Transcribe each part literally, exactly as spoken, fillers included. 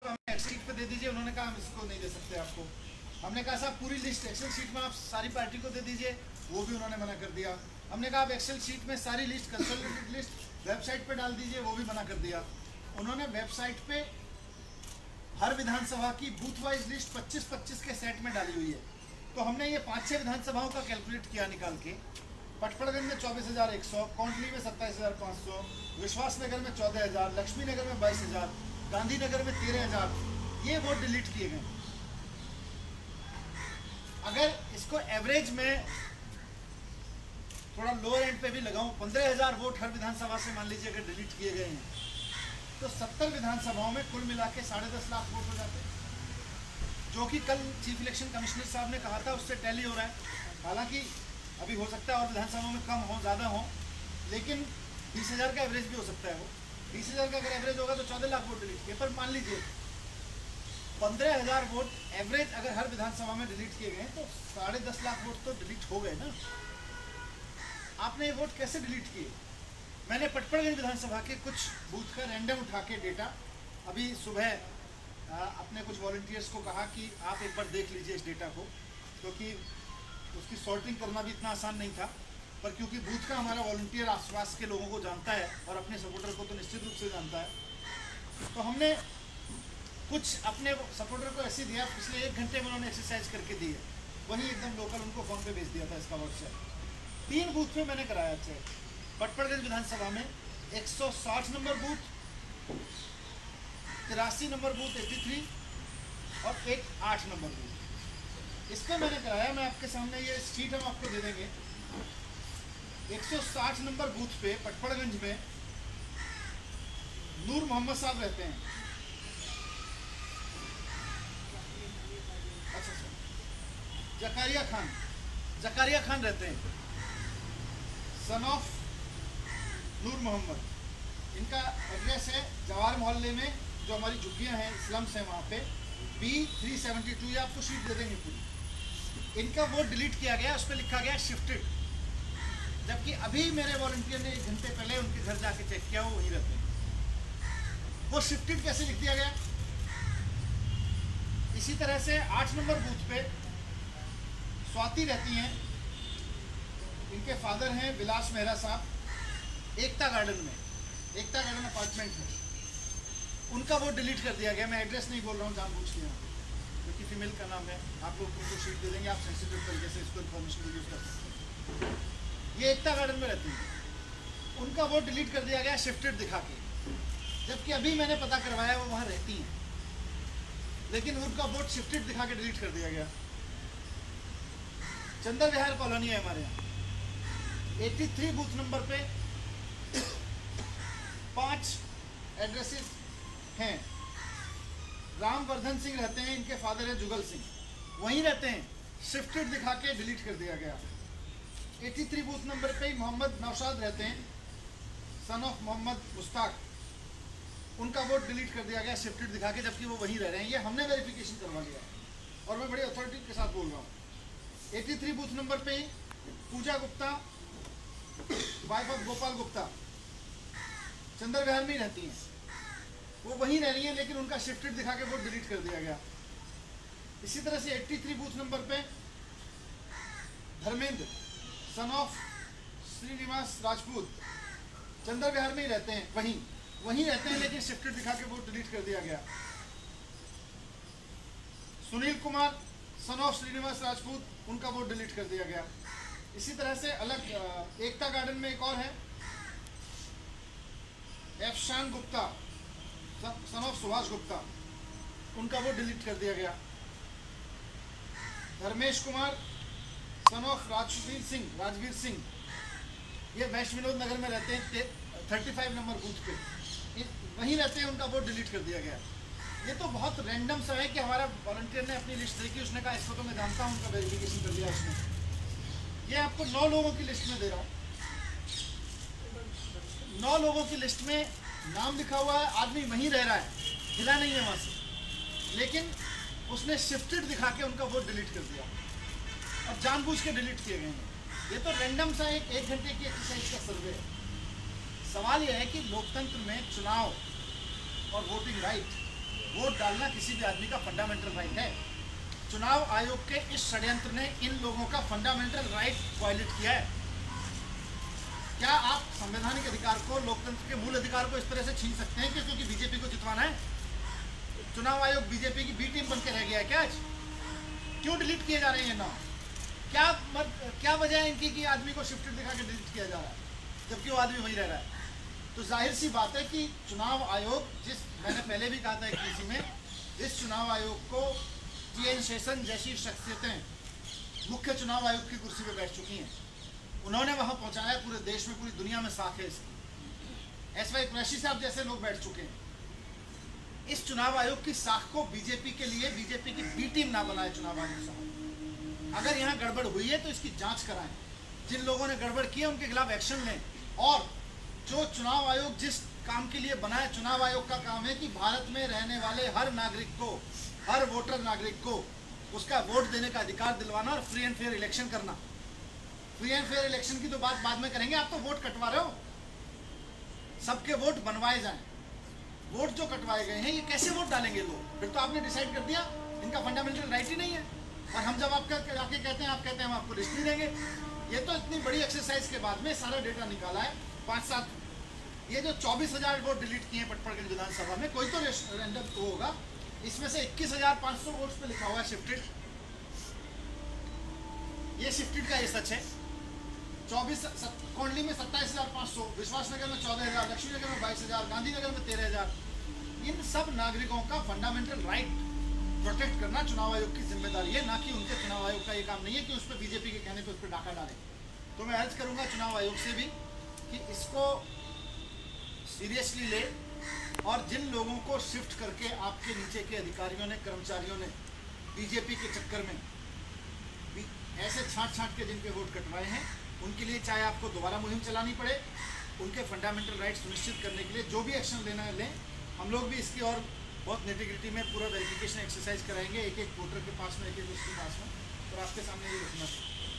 हमें Excel sheet पे दे दीजिए। उन्होंने कहा हम इसको नहीं दे सकते आपको। हमने कहा साहब पूरी लिस्ट एक्सेल शीट में आप सारी पार्टी को दे दीजिए, वो भी उन्होंने मना कर दिया। हमने कहा आप एक्सेल शीट में सारी लिस्ट कंसोलिडेटेड लिस्ट वेबसाइट पे डाल दीजिए, वो भी मना कर दिया। उन्होंने वेबसाइट पे हर विधानसभा की बूथ वाइज लिस्ट पच्चीस पच्चीस के सेट में डाली हुई है। तो हमने ये पाँच छः विधानसभाओं का कैलकुलेट किया निकाल के। पटपड़गंज में चौबीस हज़ार एक सौ, कोंडली में सत्ताईस हज़ार पाँच सौ, विश्वास नगर में चौदह हज़ार, लक्ष्मी नगर में बाईस हज़ार, गांधीनगर में तेरह हज़ार, ये वोट डिलीट किए गए। अगर इसको एवरेज में थोड़ा लोअर एंड पे भी लगाऊं, पंद्रह हज़ार वोट हर विधानसभा से मान लीजिए अगर डिलीट किए गए हैं, तो सत्तर विधानसभाओं में कुल मिला के साढ़े दस लाख वोट हो जाते हैं, जो कि कल चीफ इलेक्शन कमिश्नर साहब ने कहा था उससे टैली हो रहा है। हालांकि अभी हो सकता है और विधानसभाओं में कम हो ज़्यादा हो, लेकिन बीस हज़ार का एवरेज भी हो सकता है। वो बीस हज़ार का अगर एवरेज होगा तो चौदह लाख वोट डिलीट किए। पर मान लीजिए पंद्रह हज़ार वोट एवरेज अगर हर विधानसभा में डिलीट किए गए तो साढ़े दस लाख वोट तो डिलीट हो गए ना। आपने ये वोट कैसे डिलीट किए? मैंने पटपड़गंज विधानसभा के कुछ बूथ का रैंडम उठा के डेटा अभी सुबह आ, अपने कुछ वॉलंटियर्स को कहा कि आप एक बार देख लीजिए इस डेटा को, क्योंकि तो उसकी सॉर्टिंग करना भी इतना आसान नहीं था। पर क्योंकि बूथ का हमारा वॉलंटियर आसपास के लोगों को जानता है और अपने सपोर्टर को तो निश्चित रूप से जानता है, तो हमने कुछ अपने सपोर्टर को ऐसे दिया, पिछले एक घंटे में उन्होंने एक्सरसाइज करके दी है, वही एकदम लोकल उनको फोन पे भेज दिया था इसका व्हाट्सएप। तीन बूथ पे मैंने कराया चेक। पटपड़गंज विधानसभा में एक सौ साठ नंबर बूथ, तिरासी नंबर बूथ तिरासी और एक आठ नंबर बूथ, इस पर मैंने कराया। मैं आपके सामने ये शीट हम आपको दे देंगे। एक सौ साठ नंबर बूथ पे पटपड़गंज में नूर मोहम्मद साहब रहते हैं। अच्छा अच्छा, जकारिया खान जकारिया खान रहते हैं, सन ऑफ नूर मोहम्मद। इनका एड्रेस है जवाहर मोहल्ले में, जो हमारी झुग्गियाँ हैं, स्लम्स हैं, वहाँ पे बी थ्री सेवेंटी टू। ये आपको शीट दे देंगे पूरी। इनका वोट डिलीट किया गया, उस पर लिखा गया शिफ्टेड, जबकि अभी मेरे वॉलंटियर ने एक घंटे पहले उनके घर जाके चेक किया, वो वहीं रहते हैं। वो शिफ्टेड कैसे लिख दिया गया? इसी तरह से आठ नंबर बूथ पे स्वाति रहती हैं, इनके फादर हैं विलास मेहरा साहब, एकता गार्डन में, एकता गार्डन अपार्टमेंट है। उनका वोट डिलीट कर दिया गया। मैं एड्रेस नहीं बोल रहा हूँ जानबूझ के, यहाँ क्योंकि फीमेल का नाम है। आप लोग उनको शीट दे देंगे, आप सेंसिटिव तरीके से इसको इन्फॉर्मेशन यूज कर सकते हैं। ये एकता गार्डन में रहती है, उनका वोट डिलीट कर दिया गया शिफ्टेड दिखा के, जबकि अभी मैंने पता करवाया वो वहाँ रहती हैं, लेकिन उनका वोट शिफ्टेड दिखा के डिलीट कर दिया गया। चंदर विहार कॉलोनी है हमारे यहाँ, तिरासी बूथ नंबर पे पांच एड्रेसेस हैं। रामवर्धन सिंह रहते हैं, इनके फादर है जुगल सिंह, वहीं रहते हैं, शिफ्टेड दिखा के डिलीट कर दिया गया। तिरासी बूथ नंबर पे मोहम्मद नौशाद रहते हैं, सन ऑफ मोहम्मद मुश्ताक, उनका वोट डिलीट कर दिया गया शिफ्टेड दिखा के, जबकि वो वहीं रह रहे हैं। ये हमने वेरिफिकेशन करवा लिया और मैं बड़ी अथॉरिटी के साथ बोल रहा हूँ। तिरासी बूथ नंबर पे पूजा गुप्ता, वाइफ ऑफ गोपाल गुप्ता, चंदर विहार में ही रहती हैं, वो वहीं रह रही हैं, लेकिन उनका शिफ्टेड दिखा के वोट डिलीट कर दिया गया। इसी तरह से तिरासी बूथ नंबर पे धर्मेंद्र, सन ऑफ श्रीनिवास राजपूत, चंदर विहार में ही रहते हैं, वहीं वहीं रहते हैं, लेकिन शिफ्टेड दिखा के वोट डिलीट कर दिया गया। सुनील कुमार, सन ऑफ श्रीनिवास राजपूत, उनका वोट डिलीट कर दिया गया। इसी तरह से अलग एकता गार्डन में एक और है, एफशान गुप्ता, सन ऑफ सुभाष गुप्ता, उनका वोट डिलीट कर दिया गया। धर्मेश कुमार, सन ऑफ राजवीर सिंह राजवीर सिंह, ये वेस्ट विनोद नगर में रहते हैं, पैंतीस नंबर बूथ पे वहीं रहते हैं, उनका वोट डिलीट कर दिया गया। ये तो बहुत रैंडम सा है कि हमारा वॉलंटियर ने अपनी लिस्ट देखी, उसने कहा इसको तो मैं जानता हूँ, उनका वेरिफिकेशन कर दिया उसने। ये आपको नौ लोगों की लिस्ट में दे रहा हूँ। नौ लोगों की लिस्ट में नाम लिखा हुआ है, आदमी वहीं रह रहा है, हिला नहीं है वहाँ से, लेकिन उसने शिफ्टेड दिखा के उनका वोट डिलीट कर दिया और जानबूझ के डिलीट किए गए हैं। ये तो रैंडम सा एक एक घंटे की एक्सरसाइज का सर्वे है। सवाल यह है कि लोकतंत्र में चुनाव और वोटिंग राइट वोट डालना किसी भी आदमी का फंडामेंटल राइट है। चुनाव आयोग के इस षड्यंत्र ने इन लोगों का फंडामेंटल राइट वायलेट किया है। क्या आप संवैधानिक अधिकार को, लोकतंत्र के मूल अधिकार को इस तरह से छीन सकते हैं कि क्योंकि बीजेपी को जितवाना है? चुनाव आयोग बीजेपी की बी टीम बन के रह गया है क्या आज? क्यों डिलीट किए जा रहे हैं ये नाम? क्या मत, क्या वजह है इनकी कि आदमी को शिफ्टेड दिखा के डिलीट किया जा रहा है जबकि वो आदमी वही रह रहा है? तो जाहिर सी बात है कि चुनाव आयोग, जिस मैंने पहले भी कहा था एक किसी में, इस चुनाव आयोग को टी एन शेषन जैसी शख्सियतें मुख्य चुनाव आयोग की कुर्सी पर बैठ चुकी हैं। उन्होंने वहां पहुंचाया, पूरे देश में, पूरी दुनिया में साख है इसकी। एस वाई कुरैशी साहब जैसे लोग बैठ चुके हैं। इस चुनाव आयोग की साख को बीजेपी के लिए बीजेपी की बी टीम ना बनाए चुनाव आयोग साहब। अगर यहाँ गड़बड़ हुई है तो इसकी जांच कराएं, जिन लोगों ने गड़बड़ की है उनके खिलाफ एक्शन लें। और जो चुनाव आयोग जिस काम के लिए बना है, चुनाव आयोग का काम है कि भारत में रहने वाले हर नागरिक को, हर वोटर नागरिक को उसका वोट देने का अधिकार दिलवाना और फ्री एंड फेयर इलेक्शन करना। फ्री एंड फेयर इलेक्शन की तो बात बाद में करेंगे, आप तो वोट कटवा रहे हो। सबके वोट बनवाए जाएं। वोट जो कटवाए गए हैं ये कैसे वोट डालेंगे लोग? फिर तो आपने डिसाइड कर दिया इनका फंडामेंटल राइट ही नहीं है। और हम जब आपका आके कहते हैं, आप कहते हैं हम आपको लिस्ट नहीं देंगे। ये तो इतनी बड़ी एक्सरसाइज के बाद में सारा डेटा निकाला है, पाँच सात, ये जो चौबीस हजार वोट डिलीट किए हैं पटपड़गंज विधानसभा में, कोई तो रैंडम तो होगा। इसमें से इक्कीस हजार पाँच सौ वोट्स पे लिखा हुआ है शिफ्टेड। ये शिफ्टेड का ये सच है। चौबीस कोंडली में सत्ताईस हजार पाँच सौ, विश्वासनगर में चौदह हजार, लक्ष्मीनगर में बाईस हजार, गांधीनगर में तेरह हजार। इन सब नागरिकों का फंडामेंटल राइट प्रोटेक्ट करना चुनाव आयोग की जिम्मेदारी है, ना कि उनके चुनाव आयोग का ये काम नहीं है कि उस पर बीजेपी के कहने पे उस पर डाका डालें। तो मैं अर्ज करूंगा चुनाव आयोग से भी कि इसको सीरियसली ले, और जिन लोगों को शिफ्ट करके आपके नीचे के अधिकारियों ने, कर्मचारियों ने बीजेपी के चक्कर में ऐसे छांट छांट के जिनके वोट कटवाए हैं, उनके लिए चाहे आपको दोबारा मुहिम चलानी पड़े, उनके फंडामेंटल राइट सुनिश्चित करने के लिए जो भी एक्शन लेना है लें। हम लोग भी इसकी और बहुत नेटिग्रिटी में पूरा वेरिफिकेशन एक्सरसाइज कराएंगे, एक एक वोटर के पास में, एक एक उसके पास में, और आपके सामने ये रखना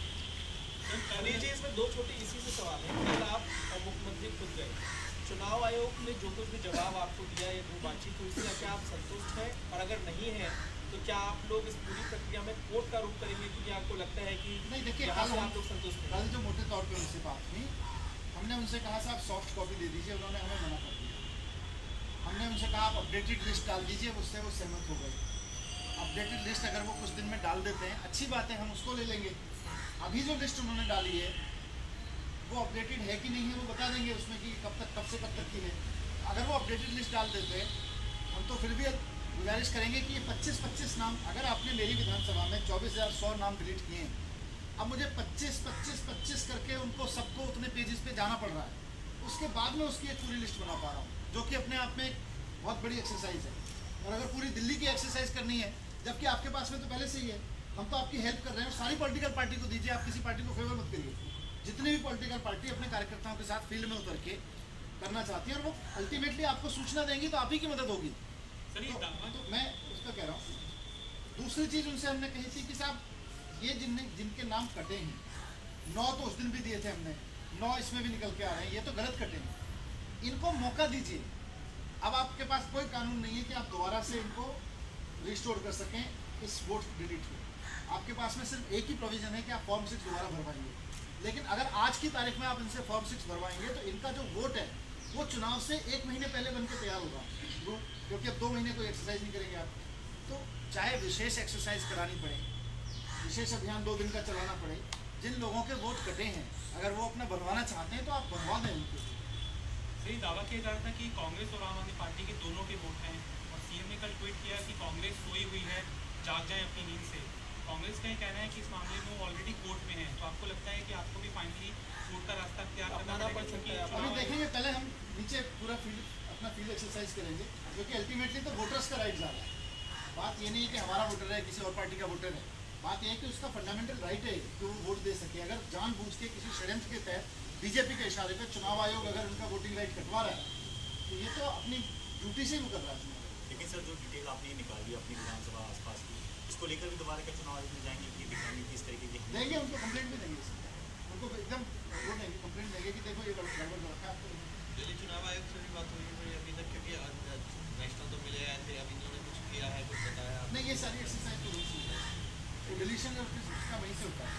है। जी, इसमें दो छोटे इसी से सवाल है। कल आप मुख्यमंत्री खुद गए, चुनाव आयोग ने जो कुछ भी जवाब आपको दिया, ये जो बातचीत हुई, इससे क्या आप संतुष्ट हैं? और अगर नहीं है तो क्या आप लोग इस पूरी प्रक्रिया में कोर्ट का रुख करेंगे, क्योंकि आपको लगता है कि नहीं? देखिए, कल आप लोग संतुष्ट हैं। कल जो मोटे तौर पे उनसे बात हुई, हमने उनसे कहा साहब सॉफ्ट कॉपी दे दीजिए, उन्होंने हमें मना कर दिया। हमने उनसे कहा आप अपडेटेड लिस्ट डाल दीजिए, उससे वो सहमत हो गए। अपडेटेड लिस्ट अगर वो कुछ दिन में डाल देते हैं, अच्छी बात है, हम उसको ले लेंगे। अभी जो लिस्ट उन्होंने डाली है वो अपडेटेड है कि नहीं है वो बता देंगे उसमें कि कब तक, कब से कब तक की है। अगर वो अपडेटेड लिस्ट डाल देते हैं, हम तो फिर भी गुजारिश करेंगे कि ये पच्चीस पच्चीस नाम, अगर आपने मेरी विधानसभा में चौबीस हजार सौ नाम डिलीट किए हैं, अब मुझे पच्चीस पच्चीस पच्चीस करके उनको सबको उतने पेजेस पे जाना पड़ रहा है, उसके बाद में उसकी एक पूरी लिस्ट बना पा रहा हूँ, जो कि अपने आप में एक बहुत बड़ी एक्सरसाइज है। और अगर पूरी दिल्ली की एक्सरसाइज करनी है, जबकि आपके पास में तो पहले से ही है, हम तो आपकी हेल्प कर रहे हैं। सारी पॉलिटिकल पार्टी को दीजिए, आप किसी पार्टी को फेवर मत करिए। जितनी भी पॉलिटिकल पार्टी अपने कार्यकर्ताओं के साथ फील्ड में उतर के करना चाहती है, और वो अल्टीमेटली आपको सूचना देंगी तो आप ही की मदद होगी। तो, तो मैं उसका कह रहा हूँ। दूसरी चीज़ उनसे हमने कही थी कि साहब ये जिनने जिनके नाम कटे हैं, नौ तो उस दिन भी दिए थे हमने, नौ इसमें भी निकल के आ रहे हैं, ये तो गलत कटे हैं, इनको मौका दीजिए। अब आपके पास कोई कानून नहीं है कि आप दोबारा से इनको रिस्टोर कर सकें इस वोट डिलीट को। आपके पास में सिर्फ एक ही प्रोविजन है कि आप फॉर्म सिक्स दोबारा भरवाइए। लेकिन अगर आज की तारीख में आप इनसे फॉर्म सिक्स भरवाएंगे तो इनका जो वोट है वो चुनाव से एक महीने पहले बन के तैयार होगा, क्योंकि अब दो महीने कोई एक्सरसाइज नहीं करेंगे आप। तो चाहे विशेष एक्सरसाइज करानी पड़े, विशेष अभियान दो दिन का चलाना पड़े, जिन लोगों के वोट कटे हैं अगर वो अपना बनवाना चाहते हैं तो आप बनवा दें उनको। सही दावा किया जा रहा था कि कांग्रेस और आम आदमी पार्टी के दोनों के वोट हैं, और सीएम ने कल ट्वीट किया कि कांग्रेस सोई हुई है, जाग जाए अपनी नींद से। कांग्रेस का ये कहना है कि इस मामले में वो ऑलरेडी कोर्ट में है, तो आपको लगता है कि आपको भी फाइनली कोर्ट का रास्ता तैयार करना पड़ सकता है? अभी देखेंगे, पहले हम नीचे पूरा फील्ड अपना फील्ड एक्सरसाइज करेंगे, क्योंकि अल्टीमेटली तो वोटर्स का राइट जा रहा है। बात ये नहीं है कि हमारा वोटर है, किसी और पार्टी का वोटर है, बात यह है कि उसका फंडामेंटल राइट है कि वो वोट दे सके। अगर जानबूझ के किसी षड्यंत्र के तहत बीजेपी के इशारे पर चुनाव आयोग अगर उनका वोटिंग राइट कटवा रहा है तो ये तो अपनी ड्यूटी से ही वो कर रहा है। लेकिन सर जो डिटेल आपने निकाली अपनी विधानसभा आसपास की, इसको लेकर भी दोबारा क्या चुनाव आयोग में जाएंगे कि दिखाएंगे किस तरीके की देंगे? उनको कंप्लेंट भी देंगे, उनको एकदम वो देंगे, कंप्लेंट देंगे कि देखो ये गड़बड़ कर रखा है आपको। दिल्ली चुनाव आयोग से भी बात हुई है अभी तक, क्योंकि नेशनल तो मिले आए थे, अब इन्होंने कुछ किया है, कुछ बताया? नहीं, ये सारी एक्सरसाइज तो वहीं से होता है, वो डिलीशन का वहीं से होता है।